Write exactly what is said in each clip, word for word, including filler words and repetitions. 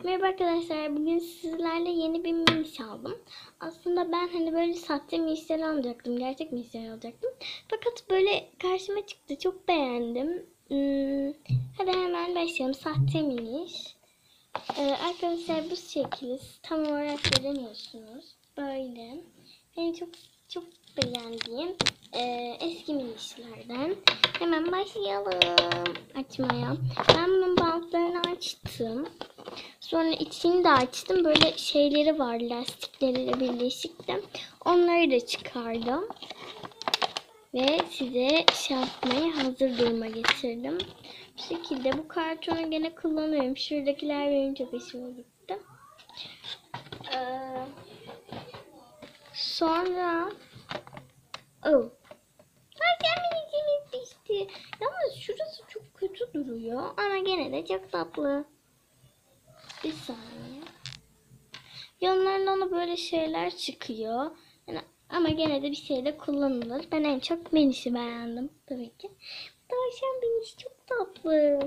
Merhaba arkadaşlar. Bugün sizlerle yeni bir miniş aldım. Aslında ben hani böyle sahte minişler alacaktım. Gerçek minişler alacaktım. Fakat böyle karşıma çıktı. Çok beğendim. Hmm, hadi hemen başlayalım. Sahte miniş. Ee, arkadaşlar bu şekilde tam olarak göremiyorsunuz. Böyle. Benim çok çok beğendiğim e, eski minişlerden. Hemen başlayalım açmaya. Ben bunun bantlarını açtım. Sonra içini de açtım. Böyle şeyleri var, lastikleriyle birleşikti. Onları da çıkardım. Ve size şey yapmaya hazır duruma getirdim. Bu şekilde bu kartonu gene kullanıyorum. Şuradakiler benim çok hoşuma gitti. Ee, sonra oh. Minicimiz düştü. Yalnız şurası çok kötü duruyor. Ama gene de çok tatlı. Bir saniye. Yanlarından da böyle şeyler çıkıyor. Yani, ama gene de bir şeyde kullanılır. Ben en çok minişi beğendim tabii ki. Tavşan miniş çok tatlı.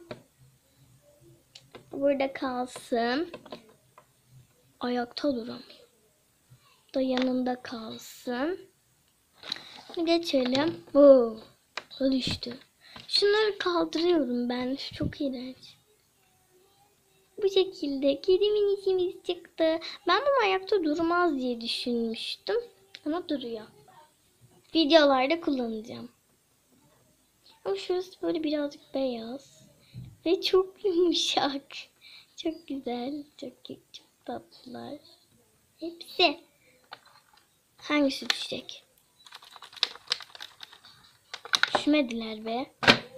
Burada kalsın. Ayakta duramıyor. Da yanında kalsın. Geçelim. Oo, o düştü. Şunları kaldırıyorum ben. Çok iğrenç. Bu şekilde kedi minicimiz çıktı. Ben bunu ayakta durmaz diye düşünmüştüm. Ama duruyor. Videolarda kullanacağım. Ama şurası böyle birazcık beyaz. Ve çok yumuşak. Çok güzel. Çok, çok tatlılar. Hepsi. Hangisi düşecek? Düşmediler be.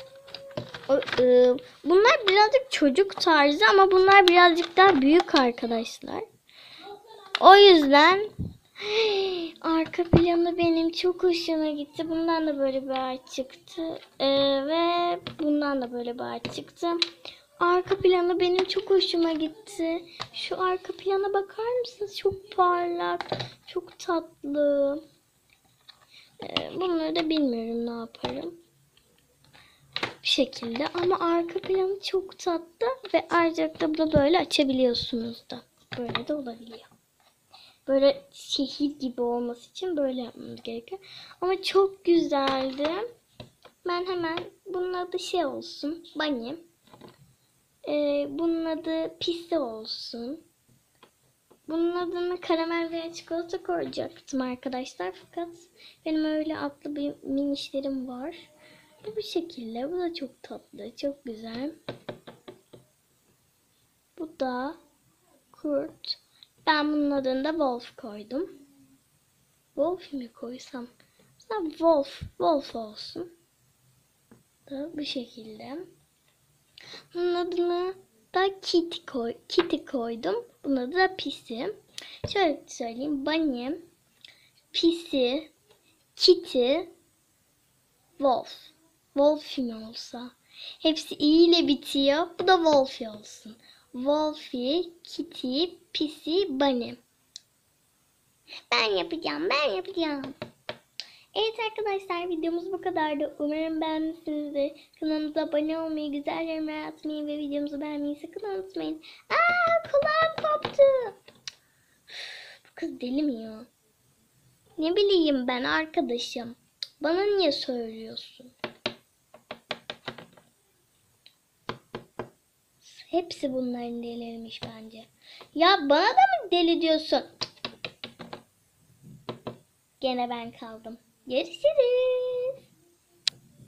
Bunlar birazcık çocuk tarzı ama bunlar birazcık daha büyük arkadaşlar. O yüzden arka planı benim çok hoşuma gitti. Bundan da böyle bir ağaç çıktı. Ee, ve bundan da böyle bir ağaç çıktı. Arka planı benim çok hoşuma gitti. Şu arka plana bakar mısınız? Çok parlak, çok tatlı. Ee, bunları da bilmiyorum ne yaparım. Bir şekilde ama arka planı çok tatlı ve ayrıca da bunu böyle açabiliyorsunuz da. Böyle de olabiliyor. Böyle şehir gibi olması için böyle yapmamız gerekiyor. Ama çok güzeldi. Ben hemen bunun adı şey olsun. Bunny. Ee, bunun adı Pisi olsun. Bunun adını karamel veya çikolata koyacaktım arkadaşlar. Fakat benim öyle adlı bir minişlerim var. Bu şekilde. Bu da çok tatlı. Çok güzel. Bu da kurt. Ben bunun adını da Wolf koydum. Wolf mi koysam? Mesela Wolf. Wolf olsun. Da bu şekilde. Bunun adını da Kitty, koy, Kitty koydum. Bunun adı da Pisi. Şöyle söyleyeyim. Bunny, Pisi, Kitty, Wolf. Wolfie mi olsa? Hepsi i ile bitiyor. Bu da Wolfie olsun. Wolfie, Kitty, Pisi, Bunny. Ben yapacağım, ben yapacağım. Evet arkadaşlar, videomuz bu kadardı. Umarım beğenmişsinizdir. Kanalımıza abone olmayı, güzel yorumlar atmayı ve videomuzu beğenmeyi sakın unutmayın. Aa, kulağım koptu. Bu kız deli mi ya? Ne bileyim ben arkadaşım. Bana niye söylüyorsun? Hepsi bunların delirmiş bence. Ya bana da mı deli diyorsun? Gene ben kaldım. Görüşürüz.